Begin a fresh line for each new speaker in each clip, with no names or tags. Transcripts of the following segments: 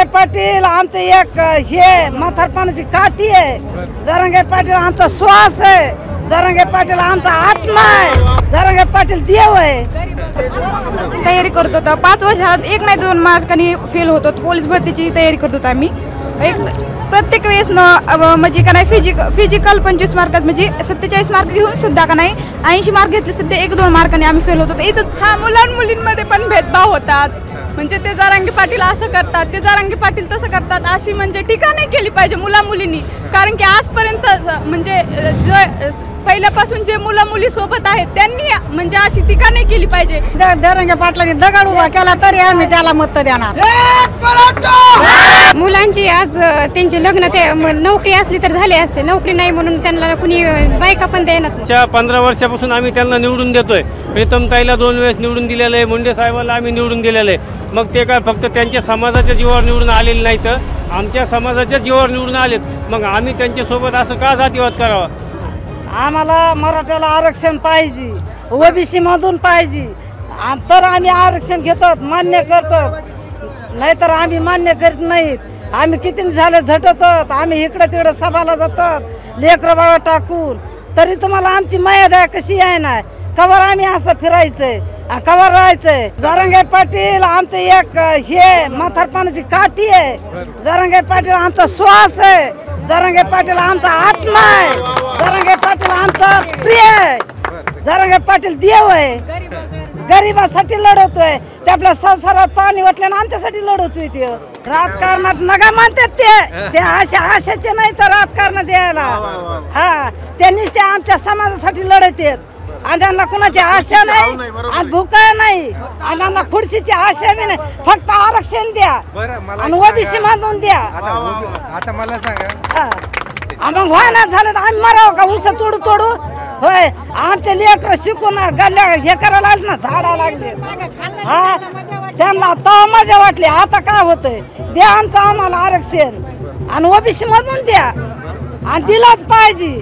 पाटील आमचं एक हे म्हातारपणाची काठी आहे. जरांगे पाटील आमचा श्वास आहे. जरांगे पाटील आमचा आत्मा आहे. जरांगे पाटील देव आहे.
तयारी करत होतो 5 वर्षात एक नाही 2 मार्कांनी फेल होतो. पोलीस भरतीची तयारी करत होतो आम्ही. एक प्रत्येक वेळेस म्हणजे का नाही फिजिकल 25 मार्क म्हणजे 47 मार्क घेऊन सुद्धा का नाही 80 मार्क घेतले सध्या 1-2 मार्कांनी आम्ही फेल होतो. इथं मुलांमुलींमध्ये पण भेदभाव होतात. म्हणजे ते जरांगे पाटील असं करतात, ते जरांगे पाटील तसं करतात, अशी म्हणजे टीका नाही केली पाहिजे मुलामुलींनी. कारण की आजपर्यंत म्हणजे पहिल्यापासून जे मुली सोबत आहेत त्यांनी म्हणजे अशी टीका नाही केली पाहिजे.
जरांगे पाटलांनी दगड उभा केला तरी आम्ही त्याला मत देणार.
मुलांची आज त्यांचे लग्न ते नोकरी असली तर झाले असते. नोकरी नाही म्हणून त्यांना कुणी बायका पण देणार.
15 वर्षापासून आम्ही त्यांना निवडून देतोय. प्रीतमताईला 2 वेळेस निवडून दिलेलं आहे. मुंडे साहेबाला आम्ही निवडून दिलेलं आहे. मग ते काय फक्त त्यांच्या समाजाच्या जीवावर निवडून आलेले नाही तर आमच्या समाजाच्या जीवावर निवडून आलेत. मग आम्ही त्यांच्यासोबत असं का जातीवाद करावा?
आम्हाला मराठ्याला आरक्षण पाहिजे. ओबीसी मधून पाहिजे तर आम्ही आरक्षण घेतो, मान्य करतो. नाहीतर आम्ही मान्य करीत नाहीत. आम्ही किती झाले झटतो. आम्ही इकडे तिकडे सभाला जातात लेकरं बाळा टाकून. तरी तुम्हाला आमची मर्यादा कशी आहे ना? कवर आम्ही असं फिरायचंय कवर राहायचंय. जरांगे पाटील आमचं एक हे म्हातारपणाची काठी आहे. जरांगे पाटील आमचा श्वास आहे. जरांगे पाटील आमचा आत्मा आहे. जरांगे पाटील आमचा प्रिय आहे. जरांगे पाटील देव आहे. गरिबासाठी लढवतोय. ते आपल्या संसारात पाणी वाटल्यानं आमच्यासाठी लढवतोय. ते राजकारणात नका म्हणतात ते आशाचे नाही तर राजकारणात यायला. हा त्यांनीच ते आमच्या समाजासाठी लढवतात. आणि त्यांना कुणाची आशा नाही आणि भूका नाही आणि त्यांना खुर्चीची आशा बी नाही. फक्त आरक्षण द्या आणि ओबीसी मधून द्या.
आता मला सांगा
मग व्हायना झालं तर आम्ही मराव का? उस तोडू होय. आमचे लेकर शिकून गल्ल्या हे करायला लागले ना, झाडा लागले. हा त्यांना तर मजा वाटली. आता काय होतंय? द्या आमचं आम्हाला आरक्षण आणि ओबीसी मधून द्या आणि दिलाच पाहिजे.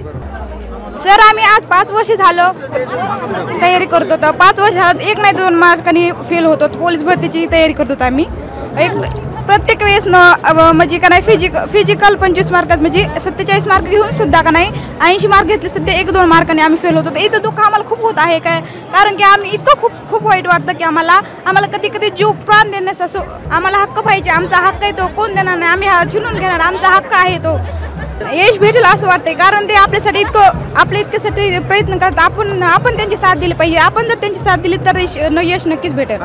सर आम्ही आज 5 वर्ष झालं तयारी करत होतो. 5 वर्षात एक नाही 2 मार्कांनी फेल होतो. पोलीस भरतीची तयारी करत होतो आम्ही. एक प्रत्येक वेळेस म्हणजे का नाही फिजिकल 25 मार्क म्हणजे 47 मार्क घेऊन सुद्धा का नाही 80 मार्क घेतले सध्या 1-2 मार्कांनी आम्ही फेल होतो. इथं दुःख आम्हाला खूप होत आहे काय. कारण की आम्ही इतकं खूप वाईट वाटतं की आम्हाला कधी जीव प्राण देण्यास असं आम्हाला हक्क पाहिजे. आमचा हक्क आहे तो कोण देणार नाही. आम्ही हा छिनून घेणार. आमचा हक्क आहे तो यश भेटेल असं वाटतंय. कारण ते आपल्यासाठी आपल्या इतक्यासाठी प्रयत्न करतात. आपण त्यांची साथ दिली पाहिजे. आपण जर त्यांची साथ दिली तर यश नक्कीच भेटेल.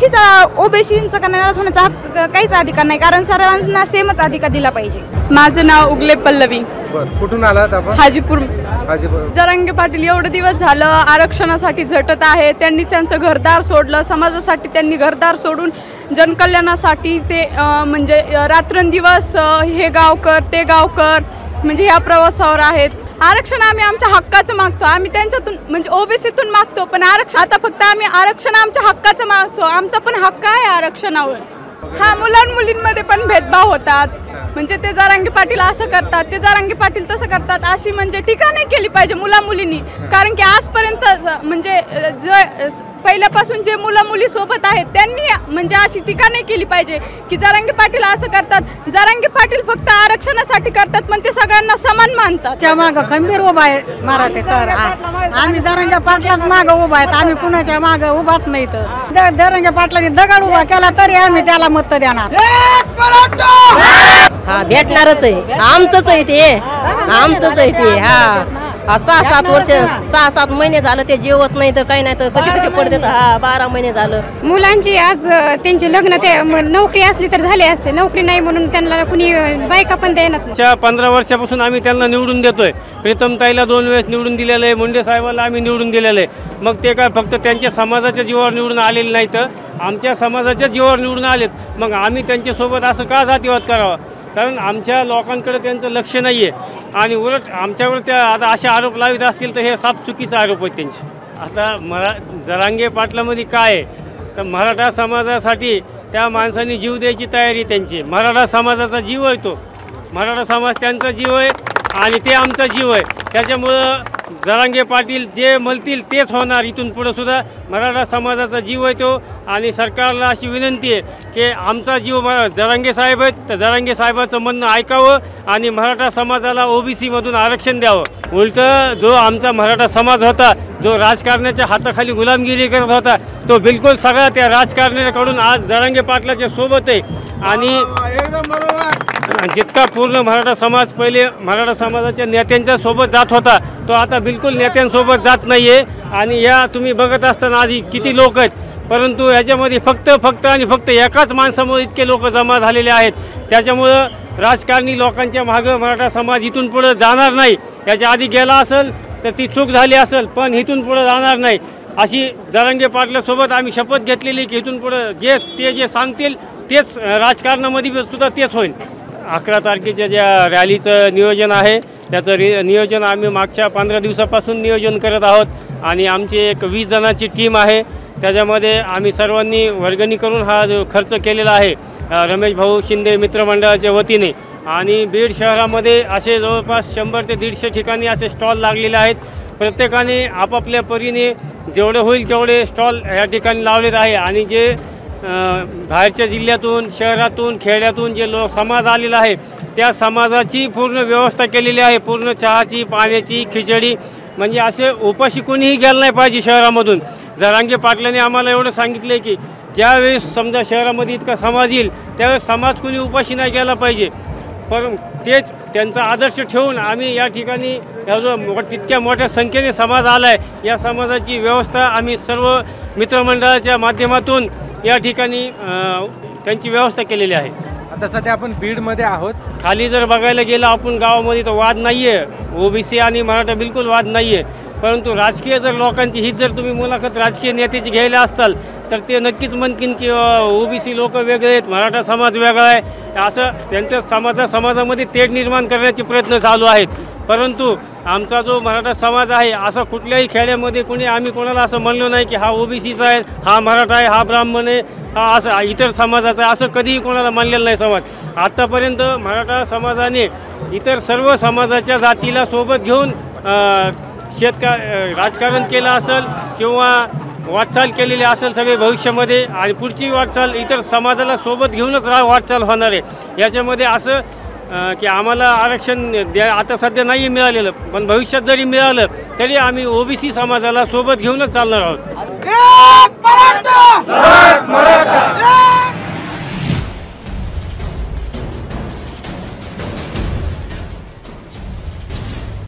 ओबीसींचा करण्यास होण्याचा हक्क काहीच अधिकार नाही. कारण सर्वांना सेमच अधिकार दिला पाहिजे.
माझं नाव उगले पल्लवी.
कुठून आलात आपण?
हाजीपूर. जरांगे पाटील एवढे दिवस झालं आरक्षणासाठी झटत आहे. त्यांनी त्यांचं घरदार सोडलं. समाजासाठी त्यांनी घरदार सोडून जनकल्याणासाठी ते म्हणजे रात्रंदिवस हे गाव कर ते गाव कर म्हणजे ह्या प्रवासावर आहेत. आरक्षण आम्ही आमच्या हक्काचं मागतो. आम्ही त्यांच्यातून म्हणजे ओबीसीतून मागतो. पण आरक्षण आता फक्त आम्ही आरक्षण आमच्या हक्काचं मागतो. आमचा पण हक्क आहे आरक्षणावर. हा मुलांमुलींमध्ये पण भेदभाव होतात. म्हणजे ते जरांगे पाटील असं करतात, ते जरांगे पाटील तसं करतात, अशी म्हणजे टीका नाही केली पाहिजे मुलामुलींनी. कारण की आजपर्यंत म्हणजे पहिल्यापासून जे मुली सोबत आहेत त्यांनी म्हणजे अशी टीका नाही केली पाहिजे की जरांगे पाटील असं करतात. जरांगे पाटील फक्त आरक्षणासाठी करतात पण ते सगळ्यांना समान मानतात.
त्या मागं खंबीर उभा आहे मराठी सर. आम्ही जरांगे पाटलाच मागं उभा आहेत. आम्ही कुणाच्या मागं उभाच नाही. तर जरांगे पाटलांनी दगड उभा केला तरी आम्ही त्याला मत देणार.
हा भेटणारच आहे. आमचंच आहे ते. आमचंच आहे ते. हा 6-7 वर्ष 6-7 महिने झालं ते जेवत नाही तर काही नाही तर कसे पडते. हा 12 महिने झालं.
मुलांची आज त्यांचे लग्न ते नोकरी असली तर झाले असते. नोकरी नाही म्हणून त्यांना कुणी बायका पण देणार.
15 वर्षापासून आम्ही त्यांना निवडून देतोय. प्रीतमताईला 2 वेळेस निवडून दिलेलं आहे. मुंडे साहेबाला आम्ही निवडून दिलेलं आहे. मग ते काय फक्त त्यांच्या समाजाच्या जीवावर निवडून आलेले नाही तर आमच्या समाजाच्या जीवावर निवडून आलेत. मग आम्ही त्यांच्यासोबत असं का जातीवाद करावा? कारण आमच्या लोकांकडे त्यांचं लक्ष नाही आहे. आणि उलट आमच्यावर त्या आता असे आरोप लावित असतील तर हे साफ चुकीचा आरोप आहेत त्यांचे. आता जरांगे पाटलामध्ये काय आहे तर मराठा समाजासाठी त्या माणसांनी जीव द्यायची तयारी त्यांची. मराठा समाजाचा जीव आहे तो. मराठा समाज त्यांचा जीव आहे आणि ते आमचा जीव आहे. त्याच्यामुळं जरांगे पाटील जे म्हणतील तेच होणार. इथून पुढे सुद्धा मराठा समाजाचा जीव आहे तो. आणि सरकारला अशी विनंती आहे की आमचा जीव जरांगे साहेब आहेत तर जरांगे साहेबाचं म्हणणं ऐकावं आणि मराठा समाजाला OBC-मधून आरक्षण द्यावं. उलटं जो आमचा मराठा समाज होता, जो राजकारण्याच्या हाताखाली गुलामगिरी करत होता, तो बिलकुल सगळा त्या राजकारण्याकडून आज जरांगे पाटलाच्या सोबत आहे. आणि जितका पूर्ण मराठा समाज पहिले मराठा समाजाच्या नेत्यांच्या सोबत जात होता, तो आता बिलकुल नेत्यांसोबत जात नाही आहे. आणि या तुम्ही बघत असताना आज किती लोक आहेत, परंतु याच्यामध्ये फक्त आणि फक्त एकाच माणसामुळे इतके लोक जमा झालेले आहेत. त्याच्यामुळं राजकारणी लोकांच्या मागं मराठा समाज इथून पुढं जाणार नाही. याच्या आधी गेला असेल तर ती चूक झाली असेल, पण इथून पुढं जाणार नाही अशी जरांगे पाटलासोबत आम्ही शपथ घेतलेली की इथून पुढं जे सांगतील तेच राजकारणामध्ये सुद्धा तेच होईल. 11 तारखेच्या ज्या रॅलीचं नियोजन आहे त्याचं नियोजन आम्ही मागच्या 15 दिवसापासून नियोजन करत आहोत. आणि आमची एक 20 जणांची टीम आहे. त्याच्यामध्ये आम्ही सर्वांनी वर्गणी करून हा जो खर्च केलेला आहे रमेश भाऊ शिंदे मित्रमंडळाच्या वतीने. आणि बीड शहरामध्ये असे जवळपास 100 ते 150 ठिकाणी असे स्टॉल लागलेले आहेत. प्रत्येकाने आपापल्या परीने जेवढे होईल तेवढे स्टॉल ह्या ठिकाणी लावलेत आहे. आणि जे बाहेरच्या जिल्ह्यातून शहरातून खेड्यातून जे समाज आलेला आहे त्या समाजाची पूर्ण व्यवस्था केलेली आहे. पूर्ण चहाची पाण्याची खिचडी, म्हणजे असे उपाशी कोणीही गेलं नाही पाहिजे शहरामधून. जरांगे पाटलांनी आम्हाला एवढं सांगितलं आहे की ज्यावेळेस समजा शहरामध्ये इतका समाज येईल त्यावेळेस समाज कोणी उपाशी नाही गेला पाहिजे. पण तेच त्यांचा आदर्श ठेवून आम्ही या ठिकाणी या जो तितक्या मोठ्या संख्येने समाज आला आहे या समाजाची व्यवस्था आम्ही सर्व मित्रमंडळाच्या माध्यमातून या ठिकाणी त्यांची व्यवस्था केलेली आहे.
आता सध्या आपण बीडमध्ये आहोत.
खाली जर बघायला गेलं आपण गावामध्ये तर वाद नाही आहे. OBC आणि मराठा बिलकुल वाद नाही आहे. परंतु राजकीय जर लोकांची हीच जर तुम्ही मुलाखत राजकीय नेत्याची घ्यायला असताल तर ते नक्कीच म्हणतील की OBC लोक वेगळे आहेत, मराठा समाज वेगळा आहे, असं त्यांच्या समाजामध्ये तेढ निर्माण करण्याचे प्रयत्न चालू आहेत. परंतु आमचा जो मराठा समाज आहे असं कुठल्याही खेड्यामध्ये आम्ही कोणाला असं म्हणलो नाही की हा OBCचा आहे, हा मराठा आहे, हा ब्राह्मण आहे, हा असं इतर समाजाचा आहे, असं कधीही कोणाला मानलेलं नाही समाज. आत्तापर्यंत मराठा समाजाने इतर सर्व समाजाच्या जातीला सोबत घेऊन राजकारण केलं असेल किंवा वाटचाल केलेली असेल सगळे भविष्यामध्ये. आणि पुढची वाटचाल इतर समाजाला सोबत घेऊनच वाटचाल होणार आहे. याच्यामध्ये असं की आम्हाला आरक्षण आता सध्या नाही मिळालेलं, पण भविष्यात जरी मिळालं तरी आम्ही OBC समाजाला सोबत घेऊनच चालणार आहोत.